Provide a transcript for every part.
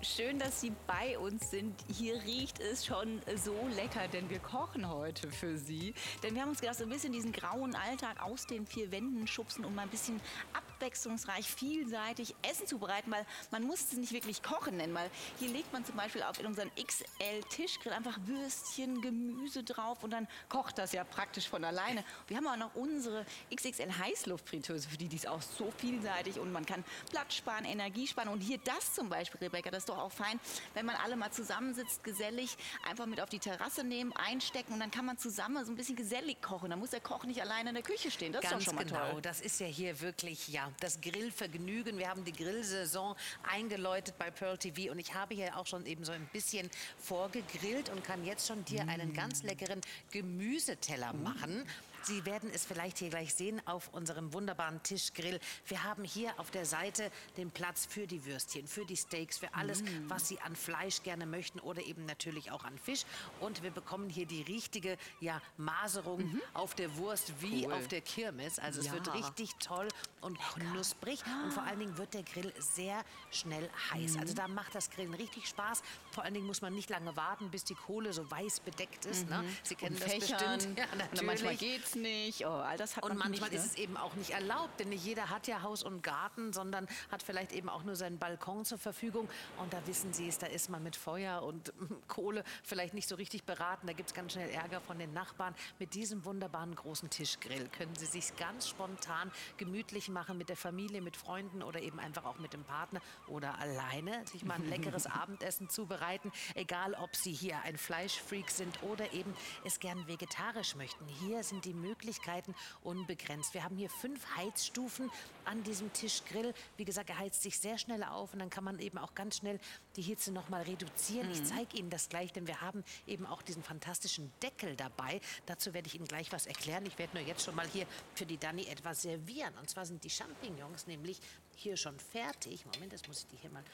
Schön, dass Sie bei uns sind. Hier riecht es schon so lecker, denn wir kochen heute für Sie. Denn wir haben uns gedacht, so ein bisschen diesen grauen Alltag aus den vier Wänden schubsen und mal ein bisschen abwechslungsreich, vielseitig Essen zubereiten, weil man muss es nicht wirklich kochen nennen, weil hier legt man zum Beispiel auf in unseren XL-Tischgrill einfach Würstchen, Gemüse drauf und dann kocht das ja praktisch von alleine. Wir haben auch noch unsere XXL-Heißluftfritteuse, für die ist auch so vielseitig und man kann Platz sparen, Energie sparen. Und hier das zum Beispiel, Rebecca, das ist doch auch fein, wenn man alle mal zusammensitzt, gesellig, einfach mit auf die Terrasse nehmen, einstecken und dann kann man zusammen so ein bisschen gesellig kochen. Dann muss der Koch nicht alleine in der Küche stehen. Das ist doch Ganz schon mal genau, toll. das ist ja hier wirklich das Grillvergnügen. Wir haben die Grillsaison eingeläutet bei Pearl TV und ich habe hier auch schon eben so ein bisschen vorgegrillt und kann jetzt schon dir einen ganz leckeren Gemüseteller machen. Sie werden es vielleicht hier gleich sehen auf unserem wunderbaren Tischgrill. Wir haben hier auf der Seite den Platz für die Würstchen, für die Steaks, für alles, was Sie an Fleisch gerne möchten oder eben natürlich auch an Fisch. Und wir bekommen hier die richtige Maserung auf der Wurst wie Cool. auf der Kirmes. Also es wird Ja. richtig toll und knusprig und vor allen Dingen wird der Grill sehr schnell heiß. Also da macht das Grillen richtig Spaß. Vor allen Dingen muss man nicht lange warten, bis die Kohle so weiß bedeckt ist. Ne? Sie kennen Und das Fächern. bestimmt. Ja, Und dann manchmal natürlich. geht's nicht. Oh, all das hat Und man manchmal nicht, ist es eben auch nicht erlaubt, denn nicht jeder hat ja Haus und Garten, sondern hat vielleicht eben auch nur seinen Balkon zur Verfügung. Und da wissen Sie es, da ist man mit Feuer und Kohle vielleicht nicht so richtig beraten. Da gibt es ganz schnell Ärger von den Nachbarn. Mit diesem wunderbaren großen Tischgrill können Sie sich ganz spontan gemütlich machen mit der Familie, mit Freunden oder eben einfach auch mit dem Partner oder alleine. Sich mal ein leckeres Abendessen zubereiten. Egal, ob Sie hier ein Fleischfreak sind oder eben es gern vegetarisch möchten. Hier sind die Möglichkeiten unbegrenzt. Wir haben hier 5 Heizstufen an diesem Tischgrill. Wie gesagt, er heizt sich sehr schnell auf und dann kann man eben auch ganz schnell die Hitze noch mal reduzieren. Ich zeige Ihnen das gleich, denn wir haben eben auch diesen fantastischen Deckel dabei. Dazu werde ich Ihnen gleich was erklären. Ich werde nur jetzt schon mal hier für die Dani etwas servieren. Und zwar sind die Champignons nämlich hier schon fertig. Moment, jetzt muss ich die hier mal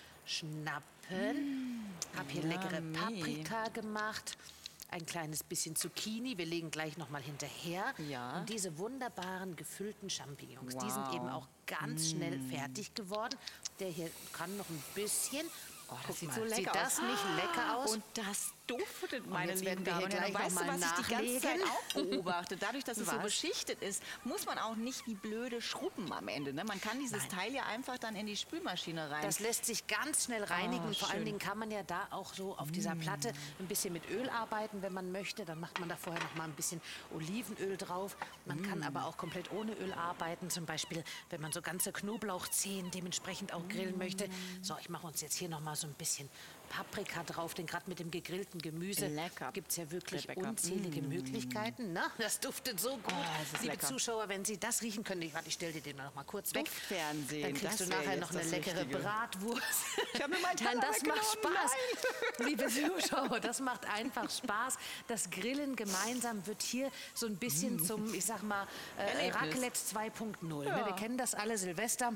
schnappen. Habe hier leckere Paprika gemacht. Ein kleines bisschen Zucchini. Wir legen gleich noch mal hinterher. Ja. Und diese wunderbaren gefüllten Champignons, die sind Wow. eben auch ganz schnell fertig geworden. Der hier kann noch ein bisschen. Oh, das Guck sieht mal, so lecker sieht aus. das nicht lecker aus? Und das duftet, meine jetzt lieben werden wir hier Damen und Herren. gleich Weißt du, noch mal was ich die ganze Zeit nachlegen? auch beobachte? Dadurch, dass es so Was? beschichtet ist, muss man auch nicht wie blöde schrubben am Ende. Ne? Man kann dieses Nein. Teil ja einfach dann in die Spülmaschine rein. Das lässt sich ganz schnell reinigen. Oh, Vor allen schön. Dingen kann man ja da auch so auf dieser Platte ein bisschen mit Öl arbeiten, wenn man möchte. Dann macht man da vorher noch mal ein bisschen Olivenöl drauf. Man kann aber auch komplett ohne Öl arbeiten. Zum Beispiel, wenn man so ganze Knoblauchzehen dementsprechend auch grillen möchte. So, ich mache uns jetzt hier noch mal so ein bisschen Paprika drauf, denn gerade mit dem gegrillten Gemüse Lecker. gibt es ja wirklich Rebecca. unzählige Möglichkeiten. Na, das duftet so gut. es ist Liebe lecker. Zuschauer, wenn Sie das riechen können, ich stelle dir den noch mal kurz weg. Duftfernsehen, Dann kriegst das du wär nachher jetzt noch eine das leckere Richtige. Bratwurst. Ich habe mir meinen Nein, Teller das macht weggenommen. Spaß. Liebe Zuschauer, das macht einfach Spaß. Das Grillen gemeinsam wird hier so ein bisschen zum, ich sag mal, Erlebnis. Raclette 2.0. Ne? Ja. Wir kennen das alle, Silvester.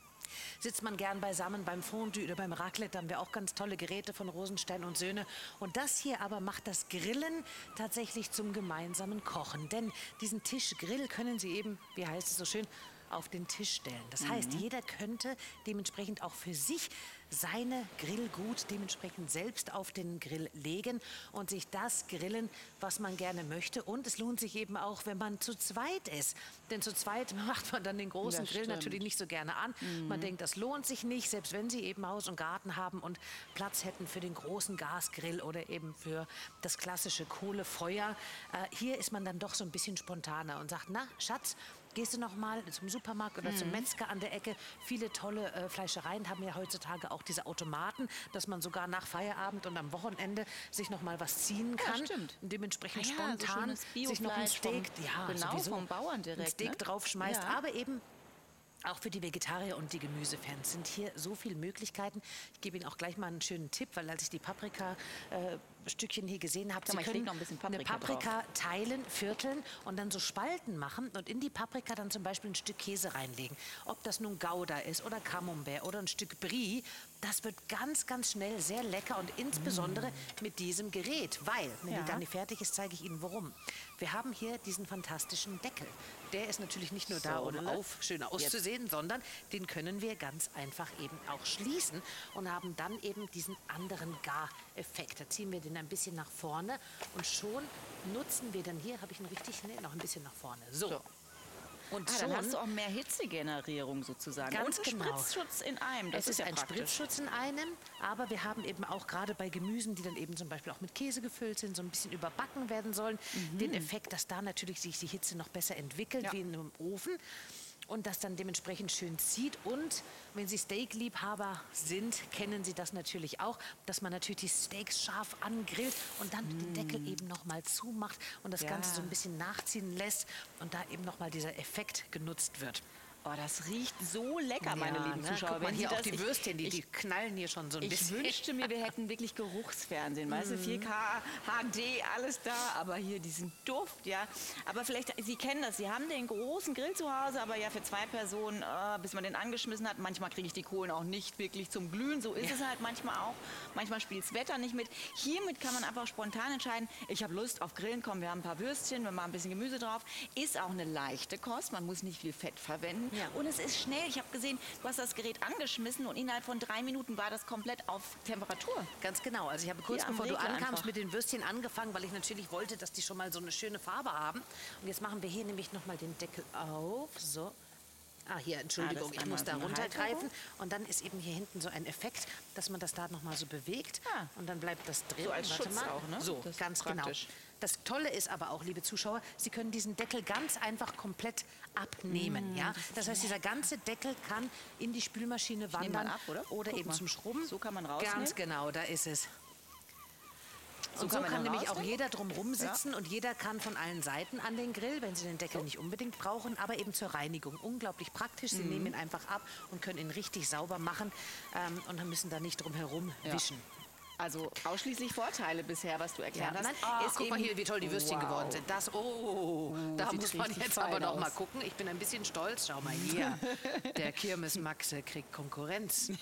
Sitzt man gern beisammen beim Fondue oder beim Raclette, da haben wir auch ganz tolle Geräte von Rosenstein und Söhne. Und das hier aber macht das Grillen tatsächlich zum gemeinsamen Kochen. Denn diesen Tischgrill können Sie eben, wie heißt es so schön, auf den Tisch stellen. Das heißt, jeder könnte dementsprechend auch für sich seine Grillgut dementsprechend selbst auf den Grill legen und sich das grillen, was man gerne möchte. Und es lohnt sich eben auch, wenn man zu zweit ist. Denn zu zweit macht man dann den großen Das Grill stimmt. natürlich nicht so gerne an. Man denkt, das lohnt sich nicht, selbst wenn Sie eben Haus und Garten haben und Platz hätten für den großen Gasgrill oder eben für das klassische Kohlefeuer. Hier ist man dann doch so ein bisschen spontaner und sagt, na, Schatz, gehst du noch mal zum Supermarkt oder zum Metzger an der Ecke? Viele tolle Fleischereien haben ja heutzutage auch diese Automaten, dass man sogar nach Feierabend und am Wochenende sich noch mal was ziehen kann. stimmt. Und dementsprechend Ah ja, so spontan schönes sich noch ein Biofleisch Steak, genau, sowieso, vom Bauern direkt, ein Steak ne? draufschmeißt. Ja. Aber eben auch für die Vegetarier und die Gemüsefans sind hier so viele Möglichkeiten. Ich gebe Ihnen auch gleich mal einen schönen Tipp, weil als ich die Paprika Stückchen hier gesehen habt, Guck Sie mal, ich leg können noch ein bisschen eine Paprika Paprika teilen, vierteln und dann so Spalten machen und in die Paprika dann zum Beispiel ein Stück Käse reinlegen. Ob das nun Gouda ist oder Camembert oder ein Stück Brie, das wird ganz, ganz schnell sehr lecker und insbesondere mit diesem Gerät, weil, wenn die Ja. Dani fertig ist, zeige ich Ihnen warum. Wir haben hier diesen fantastischen Deckel. Der ist natürlich nicht nur da, So, um ne? schön auszusehen, sondern den können wir ganz einfach eben auch schließen und haben dann eben diesen anderen Gareffekt. Da ziehen wir den ein bisschen nach vorne und schon nutzen wir dann hier, habe ich ihn richtig, nee, noch ein bisschen nach vorne. So. Und Dann hast du auch mehr Hitzegenerierung sozusagen. Ganz und einen genau. Spritzschutz in einem. Das Es ist ja ein praktisch. Spritzschutz in einem, aber wir haben eben auch gerade bei Gemüsen, die dann eben zum Beispiel auch mit Käse gefüllt sind, so ein bisschen überbacken werden sollen, den Effekt, dass da natürlich sich die Hitze noch besser entwickelt, Ja. wie in einem Ofen. Und das dann dementsprechend schön zieht. Und wenn Sie Steakliebhaber sind, kennen Sie das natürlich auch, dass man natürlich die Steaks scharf angrillt und dann den Deckel eben nochmal zumacht und das Ja. Ganze so ein bisschen nachziehen lässt und da eben nochmal dieser Effekt genutzt wird. Oh, das riecht so lecker, meine lieben Zuschauer. Guck mal Wenn hier Sie auch das, die Würstchen, die knallen hier schon so ein Ich bisschen. wünschte mir, wir hätten wirklich Geruchsfernsehen, weißt du, 4K, HD, alles da, aber hier diesen Duft, ja. Aber vielleicht, Sie kennen das, Sie haben den großen Grill zu Hause, aber ja für 2 Personen, bis man den angeschmissen hat. Manchmal kriege ich die Kohlen auch nicht wirklich zum Glühen, so ist es halt manchmal auch. Manchmal spielt das Wetter nicht mit. Hiermit kann man einfach spontan entscheiden, ich habe Lust auf Grillen, komm, wir haben ein paar Würstchen, wir machen ein bisschen Gemüse drauf. Ist auch eine leichte Kost, man muss nicht viel Fett verwenden. Ja. Und es ist schnell. Ich habe gesehen, du hast das Gerät angeschmissen und innerhalb von 3 Minuten war das komplett auf Temperatur. Ganz genau. Also ich habe kurz Hier am bevor du Regler ankamst einfach. mit den Würstchen angefangen, weil ich natürlich wollte, dass die schon mal so eine schöne Farbe haben. Und jetzt machen wir hier nämlich noch mal den Deckel auf. So. Ah, hier, Entschuldigung, das ich einmal muss da so eine runtergreifen. Halterung. Und dann ist eben hier hinten so ein Effekt, dass man das da noch mal so bewegt. Ah. Und dann bleibt das drin. So als Warte Schutz mal. auch, ne? So, Das ist ganz praktisch. genau. Das Tolle ist aber auch, liebe Zuschauer, Sie können diesen Deckel ganz einfach komplett abnehmen. Ja? Das heißt, dieser ganze Deckel kann in die Spülmaschine nehme wandern mal ab, oder? Guck eben mal. zum Schrubben. So kann man rausnehmen. Ganz genau, da ist es. So Und kann so man kann dann nämlich auch rausnehmen? jeder drumherum sitzen und jeder kann von allen Seiten an den Grill, wenn Sie den Deckel nicht unbedingt brauchen, aber eben zur Reinigung. Unglaublich praktisch. Sie nehmen ihn einfach ab und können ihn richtig sauber machen und dann müssen da nicht drum herum wischen. Also ausschließlich Vorteile bisher, was du erklärt hast. Nein, Ist guck mal eben- hier, wie toll die Würstchen Wow. geworden sind. Das, da sieht muss man richtig jetzt fein aber noch mal aus. gucken. Ich bin ein bisschen stolz. Schau mal hier, der Kirmes-Max kriegt Konkurrenz.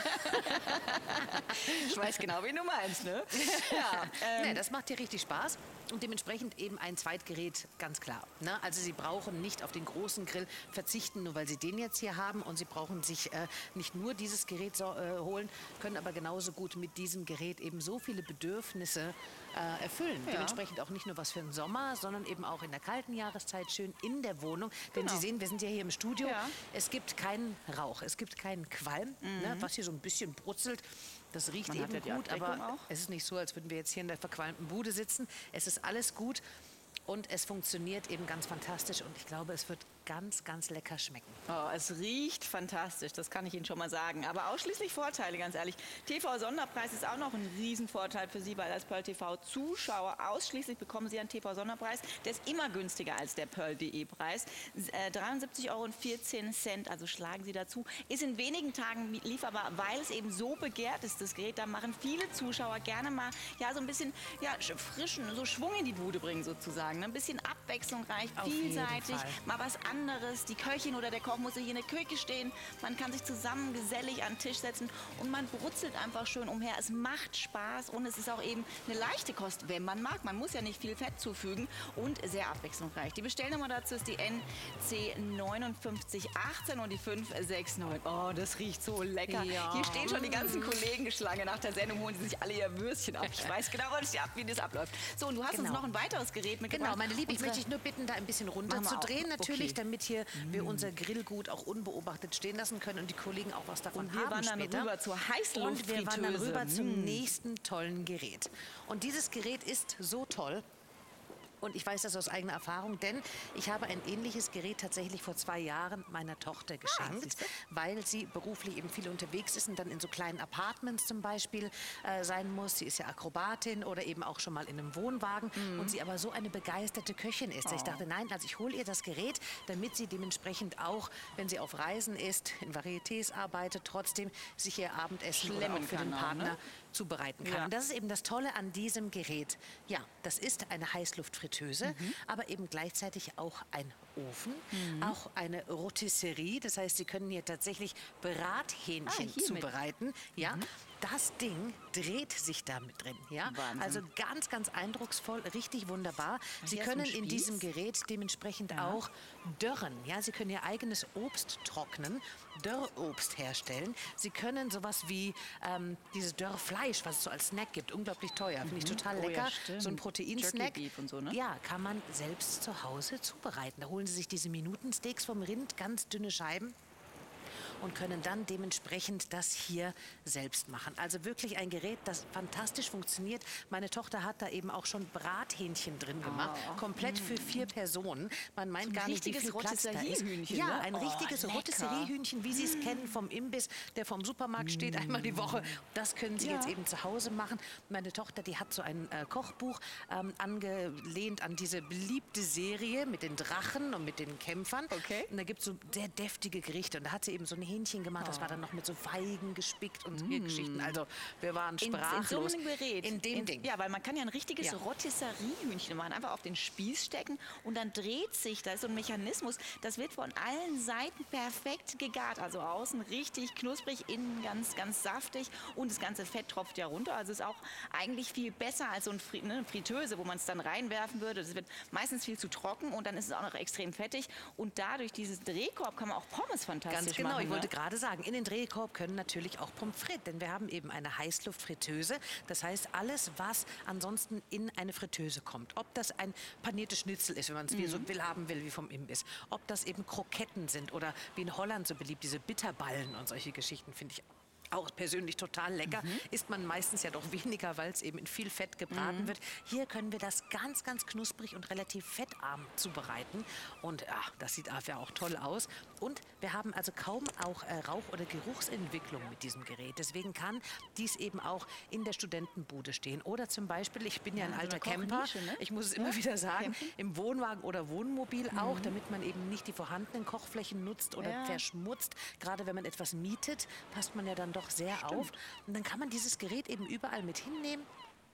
Ich weiß genau, wen du meinst, ne? Ja, Nee, das macht hier richtig Spaß und dementsprechend eben ein Zweitgerät, ganz klar. Ne? Also Sie brauchen nicht auf den großen Grill verzichten, nur weil Sie den jetzt hier haben und Sie brauchen sich nicht nur dieses Gerät holen, können aber genauso gut mit diesem Gerät eben so viele Bedürfnisse erfüllen. Ja. Dementsprechend auch nicht nur was für den Sommer, sondern eben auch in der kalten Jahreszeit schön in der Wohnung. Denn Genau. Sie sehen, wir sind ja hier im Studio. Ja. Es gibt keinen Rauch, es gibt keinen Qualm, ne? Was hier so ein bisschen brutzelt. Das riecht Man hat eben ja die gut, aber Abdeckung auch. es ist nicht so, als würden wir jetzt hier in der verqualmten Bude sitzen. Es ist alles gut und es funktioniert eben ganz fantastisch und ich glaube, es wird ganz, ganz lecker schmecken. Oh, es riecht fantastisch, das kann ich Ihnen schon mal sagen. Aber ausschließlich Vorteile, ganz ehrlich. TV-Sonderpreis ist auch noch ein Riesenvorteil für Sie, weil als Pearl TV-Zuschauer ausschließlich bekommen Sie einen TV-Sonderpreis. Der ist immer günstiger als der Pearl.de-Preis. 73,14 €, also schlagen Sie dazu. Ist in wenigen Tagen lieferbar, weil es eben so begehrt ist, das Gerät. Da machen viele Zuschauer gerne mal so ein bisschen frischen, so Schwung in die Bude bringen sozusagen. Ne? Ein bisschen abwechslungsreich, Auf jeden vielseitig, Fall. mal was anderes. Die Köchin oder der Koch muss hier in der Küche stehen. Man kann sich zusammen gesellig an den Tisch setzen und man brutzelt einfach schön umher. Es macht Spaß und es ist auch eben eine leichte Kost, wenn man mag. Man muss ja nicht viel Fett zufügen und sehr abwechslungsreich. Die Bestellnummer dazu ist die NC 5918 und die 569. Oh, das riecht so lecker. Ja. Hier stehen schon die ganzen Kollegen Schlange. Nach der Sendung holen sie sich alle ihr Würstchen ab. Ich weiß genau, wie das abläuft. So, und du hast uns Genau. noch ein weiteres Gerät mitgebracht. Genau, meine Liebe, ich Unsere- möchte dich nur bitten, da ein bisschen Machen wir runterzudrehen, auch. natürlich, Okay. damit hier wir unser Grillgut auch unbeobachtet stehen lassen können und die Kollegen auch was davon Und wir haben wandern später. rüber zur Und wir Heißluftfritteuse. wandern rüber zum Mm. nächsten tollen Gerät. Und dieses Gerät ist so toll, Und ich weiß das aus eigener Erfahrung, denn ich habe ein ähnliches Gerät tatsächlich vor 2 Jahren meiner Tochter geschenkt, siehste. weil sie beruflich eben viel unterwegs ist und dann in so kleinen Apartments zum Beispiel sein muss. Sie ist ja Akrobatin oder eben auch schon mal in einem Wohnwagen und sie aber so eine begeisterte Köchin ist. Ich dachte, nein, also ich hole ihr das Gerät, damit sie dementsprechend auch, wenn sie auf Reisen ist, in Varietés arbeitet, trotzdem sich ihr Abendessen oder auch Schlemmen für den kann auch, Partner ne? zubereiten kann. Ja. Und das ist eben das Tolle an diesem Gerät. Ja, das ist eine Heißluftfritteuse, aber eben gleichzeitig auch ein Ofen, auch eine Rotisserie. Das heißt, Sie können hier tatsächlich Brathähnchen hiermit. zubereiten. Ja, das Ding dreht sich da mit drin. Ja, Wahnsinn. also ganz, ganz eindrucksvoll, richtig wunderbar. Sie hier ist ein können in Spieß. diesem Gerät dementsprechend auch dörren. Ja, Sie können Ihr eigenes Obst trocknen, Dörrobst herstellen. Sie können sowas wie dieses Dörrfleisch, was es so als Snack gibt, unglaublich teuer, finde ich total Oh ja, lecker. stimmt. So ein Proteinsnack. Jerky Beef und so, ne? Ja, kann man selbst zu Hause zubereiten. Da holen Sie sich diese Minutensteaks vom Rind, ganz dünne Scheiben, und können dann dementsprechend das hier selbst machen. Also wirklich ein Gerät, das fantastisch funktioniert. Meine Tochter hat da eben auch schon Brathähnchen drin gemacht, komplett für 4 Personen. Man meint ein gar nicht, wie richtiges viel Platz da ist. Rotisserie-Hühnchen, Ja, ne? ein richtiges lecker. Rotisserie-Hühnchen, wie Sie es kennen vom Imbiss, der vom Supermarkt steht, einmal die Woche. Das können Sie jetzt eben zu Hause machen. Meine Tochter, die hat so ein Kochbuch angelehnt an diese beliebte Serie mit den Drachen und mit den Kämpfern. Okay. Und da gibt es so sehr deftige Gerichte. Und da hat sie eben so ein Hähnchen gemacht, das war dann noch mit so Feigen gespickt und solche Geschichten. Also wir waren In sprachlos. so einem Gerät. In dem Ding. Ja, weil man kann ja ein richtiges Ja. Rotisserie-Hühnchen machen. Einfach auf den Spieß stecken und dann dreht sich, da ist so ein Mechanismus, das wird von allen Seiten perfekt gegart. Also außen richtig knusprig, innen ganz, ganz saftig und das ganze Fett tropft ja runter. Also ist auch eigentlich viel besser als so eine Fritteuse, wo man es dann reinwerfen würde. Das wird meistens viel zu trocken und dann ist es auch noch extrem fettig. Und dadurch dieses Drehkorb kann man auch Pommes fantastisch Ganz genau, machen. ich wollte Ne? gerade sagen, in den Drehkorb können natürlich auch Pommes frites, denn wir haben eben eine Heißluftfritteuse. Das heißt, alles, was ansonsten in eine Fritteuse kommt, ob das ein paniertes Schnitzel ist, wenn man es wie so will haben will, wie vom Imbiss, ob das eben Kroketten sind oder wie in Holland so beliebt, diese Bitterballen und solche Geschichten, finde ich auch persönlich total lecker. Isst man meistens ja doch weniger, weil es eben in viel Fett gebraten wird. Hier können wir das ganz, ganz knusprig und relativ fettarm zubereiten. Und das sieht ja auch toll aus. Und wir haben also kaum auch Rauch- oder Geruchsentwicklung mit diesem Gerät. Deswegen kann dies eben auch in der Studentenbude stehen. Oder zum Beispiel, ich bin ja ein so alter eine Camper, Kochnische, ne? ich muss es immer wieder sagen, Campen. im Wohnwagen oder Wohnmobil auch, damit man eben nicht die vorhandenen Kochflächen nutzt oder verschmutzt. Gerade wenn man etwas mietet, passt man ja dann doch sehr auf. Und dann kann man dieses Gerät eben überall mit hinnehmen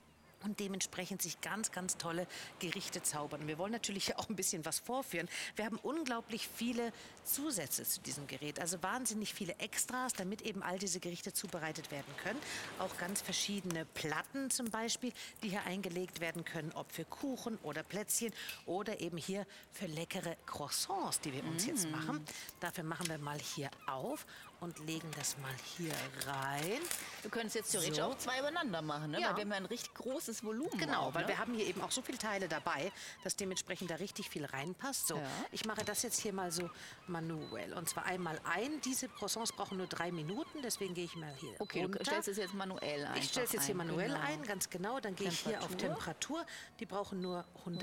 und dementsprechend sich ganz, ganz tolle Gerichte zaubern. Wir wollen natürlich auch ein bisschen was vorführen. Wir haben unglaublich viele Zusätze zu diesem Gerät, also wahnsinnig viele Extras, damit eben all diese Gerichte zubereitet werden können. Auch ganz verschiedene Platten zum Beispiel, die hier eingelegt werden können, ob für Kuchen oder Plätzchen oder eben hier für leckere Croissants, die wir uns jetzt machen. Dafür machen wir mal hier auf und legen das mal hier rein. Du könntest jetzt theoretisch So. auch 2 übereinander machen, ne? Ja. Weil wir haben ja ein richtig großes Volumen. Genau, auch, weil ne? wir haben hier eben auch so viele Teile dabei, dass dementsprechend da richtig viel reinpasst. So, Ja. ich mache das jetzt hier mal so manuell. Und zwar einmal ein. Diese Croissants brauchen nur 3 Minuten, deswegen gehe ich mal hier Okay, runter. du stellst es jetzt manuell ein. Ich stelle es jetzt hier manuell genau. ein, ganz genau. Dann gehe ich hier auf Temperatur. Die brauchen nur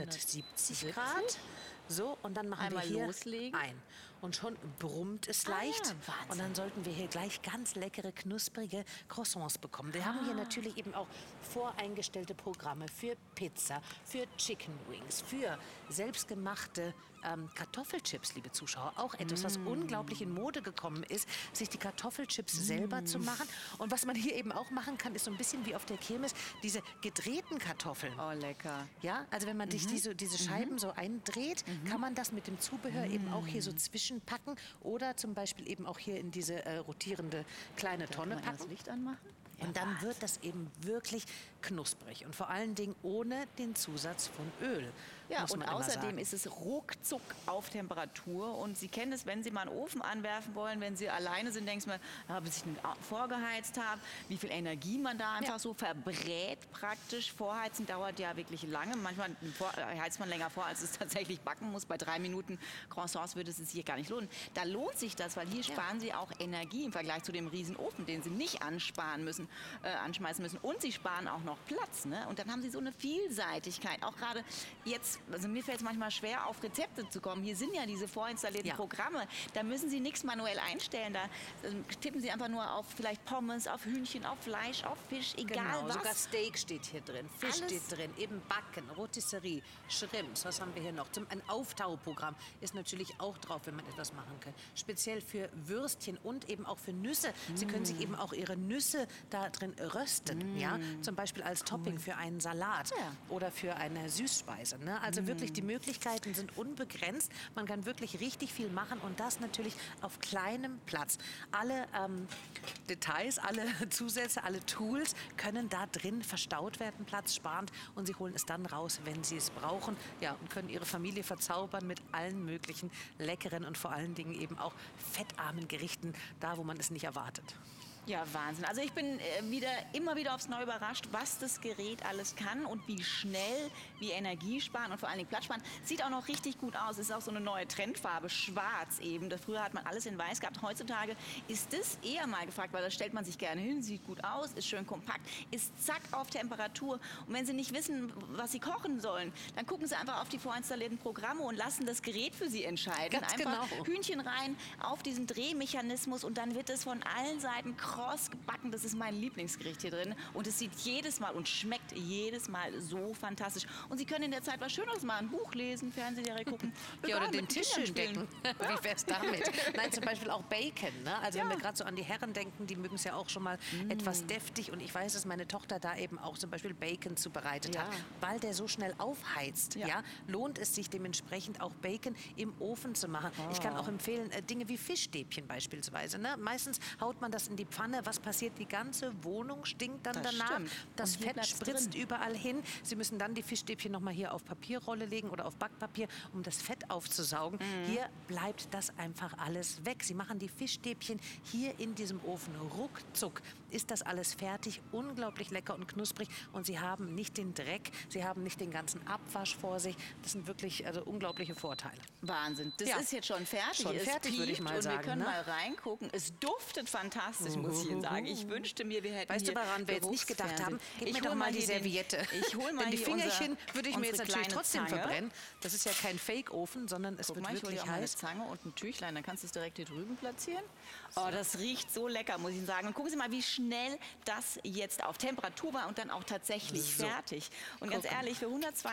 170 Grad. So, und dann machen Einmal wir hier loslegen. ein. Und schon brummt es Ah leicht. ja, Wahnsinn. Und dann sollten wir hier gleich ganz leckere, knusprige Croissants bekommen. Wir haben hier natürlich eben auch voreingestellte Programme für Pizza, für Chicken Wings, für selbstgemachte Kartoffelchips, liebe Zuschauer. Auch etwas, was unglaublich in Mode gekommen ist, sich die Kartoffelchips selber zu machen. Und was man hier eben auch machen kann, ist so ein bisschen wie auf der Kirmes, diese gedrehten Kartoffeln. Oh, lecker. Ja, also wenn man sich diese Scheiben so eindreht, kann man das mit dem Zubehör eben auch hier so zwischenpacken oder zum Beispiel eben auch hier in diese rotierende kleine Tonne Kann man das packen. Licht anmachen? Und dann wird das eben wirklich knusprig und vor allen Dingen ohne den Zusatz von Öl. Ja, muss und man immer außerdem sagen. ist es ruckzuck auf Temperatur. Und Sie kennen es, wenn Sie mal einen Ofen anwerfen wollen, wenn Sie alleine sind, denken Sie mal, bis ich ihn vorgeheizt habe, wie viel Energie man da einfach so verbrät praktisch. Vorheizen dauert ja wirklich lange. Manchmal heizt man länger vor, als es tatsächlich backen muss. Bei 3 Minuten Croissants würde es sich hier gar nicht lohnen. Da lohnt sich das, weil hier sparen Sie auch Energie im Vergleich zu dem Riesenofen, den Sie nicht anschmeißen müssen. Und Sie sparen auch noch Platz. Ne? Und dann haben Sie so eine Vielseitigkeit. Auch gerade jetzt also mir fällt es manchmal schwer, auf Rezepte zu kommen. Hier sind ja diese vorinstallierten Ja. Programme. Da müssen Sie nichts manuell einstellen. Da tippen Sie einfach nur auf vielleicht Pommes, auf Hühnchen, auf Fleisch, auf Fisch, egal Genau, was. sogar Steak steht hier drin, Fisch Alles. steht drin, eben Backen, Rotisserie, Shrimps, was haben wir hier noch? Ein Auftauprogramm ist natürlich auch drauf, wenn man etwas machen kann. Speziell für Würstchen und eben auch für Nüsse. Sie können sich eben auch Ihre Nüsse da drin rösten, ja? Zum Beispiel als Topping für einen Salat Ja. oder für eine Süßspeise. Ne? Also wirklich, die Möglichkeiten sind unbegrenzt. Man kann wirklich richtig viel machen und das natürlich auf kleinem Platz. Alle Details, alle Zusätze, alle Tools können da drin verstaut werden, platzsparend, und Sie holen es dann raus, wenn Sie es brauchen. Ja, und können Ihre Familie verzaubern mit allen möglichen leckeren und vor allen Dingen eben auch fettarmen Gerichten, da wo man es nicht erwartet. Ja, Wahnsinn. Also ich bin immer wieder aufs Neue überrascht, was das Gerät alles kann und wie schnell, wie energiesparen und vor allen Dingen platzsparen. Sieht auch noch richtig gut aus. Ist auch so eine neue Trendfarbe, schwarz eben. Früher hat man alles in weiß gehabt. Heutzutage ist das eher mal gefragt, weil das stellt man sich gerne hin, sieht gut aus, ist schön kompakt, ist zack auf Temperatur. Und wenn Sie nicht wissen, was Sie kochen sollen, dann gucken Sie einfach auf die vorinstallierten Programme und lassen das Gerät für Sie entscheiden. Ganz einfach genau. Hühnchen rein auf diesen Drehmechanismus und dann wird es von allen Seiten kross gebacken. Das ist mein Lieblingsgericht hier drin. Und es sieht jedes Mal und schmeckt jedes Mal so fantastisch. Und Sie können in der Zeit was Schöneres machen. Buch lesen, Fernsehserie gucken. Ja, oder egal, den mit Tisch Kindern schön spielen. decken. Wie wär's damit? Nein, zum Beispiel auch Bacon. Ne? Also wenn wir gerade so an die Herren denken, die mögen es ja auch schon mal etwas deftig. Und ich weiß, dass meine Tochter da eben auch zum Beispiel Bacon zubereitet hat. Weil der so schnell aufheizt, ja. Lohnt es sich dementsprechend auch Bacon im Ofen zu machen. Ich kann auch empfehlen, Dinge wie Fischstäbchen beispielsweise. Ne? Meistens haut man das in die Pfanne. Was passiert? Die ganze Wohnung stinkt dann Das danach. stimmt. Das Und hier Fett bleibt's spritzt drin. überall hin. Sie müssen dann die Fischstäbchen noch mal hier auf Papierrolle legen oder auf Backpapier, um das Fett aufzusaugen. Hier bleibt das einfach alles weg. Sie machen die Fischstäbchen hier in diesem Ofen. Ruckzuck ist das alles fertig. Unglaublich lecker und knusprig. Und Sie haben nicht den Dreck, Sie haben nicht den ganzen Abwasch vor sich. Das sind wirklich unglaubliche Vorteile. Wahnsinn. Das Ja. ist jetzt schon fertig. Schon Es fertig, würde ich piept mal sagen, Und wir können ne? mal reingucken. Es duftet fantastisch, muss ich Ihnen sagen. Ich wünschte mir, wir hätten Weißt du, hier woran wir jetzt nicht gedacht haben? Geruchsfernsehen. Gib mir Ich doch hol mal die hier den- Serviette. Ich hol mal Denn die hier Fingerchen würde ich mir jetzt unsere natürlich kleine trotzdem Zange. verbrennen. Das ist ja kein Fake-Ofen, sondern es Guck wird mal, ich hole wirklich dir auch mal eine heiß. Zange und ein Tüchlein, dann kannst du es direkt hier drüben platzieren. Oh, das riecht so lecker, muss ich Ihnen sagen. Und gucken Sie mal, wie schnell das jetzt auf Temperatur war und dann auch tatsächlich fertig. Und ganz Guck mal. ehrlich, für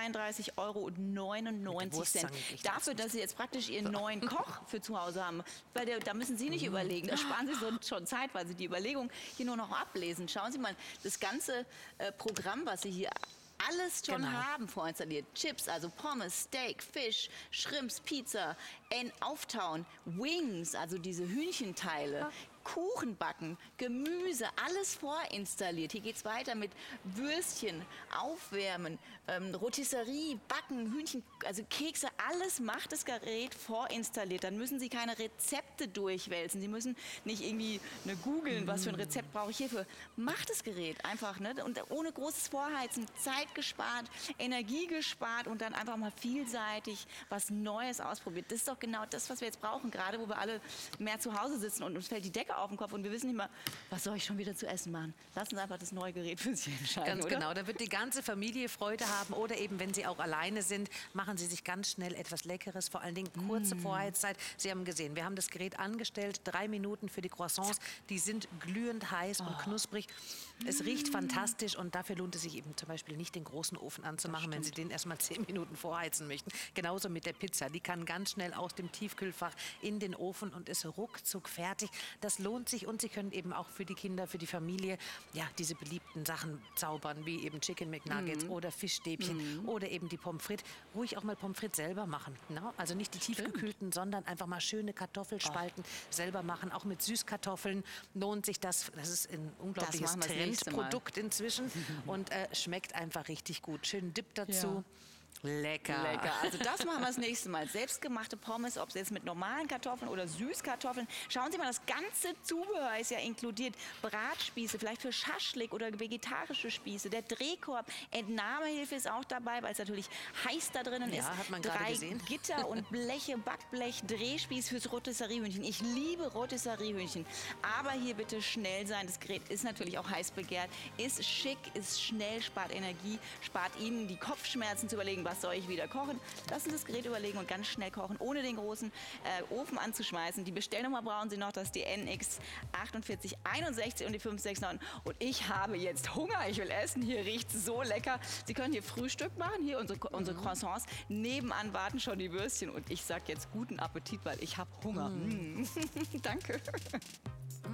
132,99 Wurstzange €, kriegt dafür, dass Sie jetzt praktisch Ihren neuen Koch für zu Hause haben, weil da müssen Sie nicht überlegen, da sparen Sie schon Zeit, weil Sie die Überlegung hier nur noch ablesen. Schauen Sie mal, das ganze Programm, was Sie hier alles schon Genau. haben vorinstalliert. Chips, also Pommes, Steak, Fisch, Shrimps, Pizza, Auftauen, Wings, also diese Hühnchenteile. Kuchen backen, Gemüse, alles vorinstalliert. Hier geht es weiter mit Würstchen, Aufwärmen, Rotisserie, Backen, Hühnchen, also Kekse, alles macht das Gerät vorinstalliert. Dann müssen Sie keine Rezepte durchwälzen. Sie müssen nicht irgendwie googeln, was für ein Rezept brauche ich hierfür. Macht das Gerät einfach, ne? Und ohne großes Vorheizen, Zeit gespart, Energie gespart und dann einfach mal vielseitig was Neues ausprobiert. Das ist doch genau das, was wir jetzt brauchen, gerade wo wir alle mehr zu Hause sitzen und uns fällt die Decke auf den Kopf und wir wissen nicht mehr, was soll ich schon wieder zu essen machen. Lassen Sie einfach das neue Gerät für sich entscheiden, Ganz oder? genau, da wird die ganze Familie Freude haben oder eben, wenn Sie auch alleine sind, machen Sie sich ganz schnell etwas Leckeres, vor allen Dingen kurze Vorheizzeit. Sie haben gesehen, wir haben das Gerät angestellt, 3 Minuten für die Croissants, die sind glühend heiß und knusprig. Es riecht fantastisch und dafür lohnt es sich eben zum Beispiel nicht, den großen Ofen anzumachen, wenn Sie den erst mal 10 Minuten vorheizen möchten. Genauso mit der Pizza, die kann ganz schnell aus dem Tiefkühlfach in den Ofen und ist ruckzuck fertig. Das lohnt sich und Sie können eben auch für die Kinder, für die Familie, ja, diese beliebten Sachen zaubern, wie eben Chicken McNuggets oder Fischstäbchen oder eben die Pommes frites. Ruhig auch mal Pommes frites selber machen. Ne? Also nicht die tiefgekühlten, sondern einfach mal schöne Kartoffelspalten selber machen. Auch mit Süßkartoffeln lohnt sich das. Das ist ein unglaubliches machen wir das nächste Mal. Trendprodukt inzwischen und schmeckt einfach richtig gut. Schönen Dip dazu. Lecker. Lecker. Also das machen wir das nächste Mal. Selbstgemachte Pommes, ob es jetzt mit normalen Kartoffeln oder Süßkartoffeln. Schauen Sie mal, das ganze Zubehör ist ja inkludiert. Bratspieße, vielleicht für Schaschlik oder vegetarische Spieße. Der Drehkorb, Entnahmehilfe ist auch dabei, weil es natürlich heiß da drinnen ist. Ja, hat man gerade 3 gesehen. Gitter und Bleche, Backblech, Drehspieß fürs Rotisseriehühnchen. Ich liebe Rotisseriehühnchen. Aber hier bitte schnell sein. Das Gerät ist natürlich auch heiß begehrt. Ist schick, ist schnell, spart Energie, spart Ihnen die Kopfschmerzen zu überlegen, was soll ich wieder kochen? Lassen Sie das Gerät überlegen und ganz schnell kochen, ohne den großen Ofen anzuschmeißen. Die Bestellnummer brauchen Sie noch, das ist die NX 4861 und die 569. Und ich habe jetzt Hunger, ich will essen, hier riecht es so lecker. Sie können hier Frühstück machen, hier unsere Croissants. Nebenan warten schon die Würstchen und ich sage jetzt guten Appetit, weil ich habe Hunger. Danke.